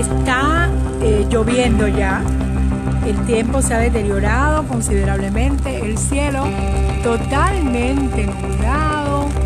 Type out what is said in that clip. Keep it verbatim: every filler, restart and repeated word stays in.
Está eh, lloviendo ya, el tiempo se ha deteriorado considerablemente, el cielo totalmente nublado,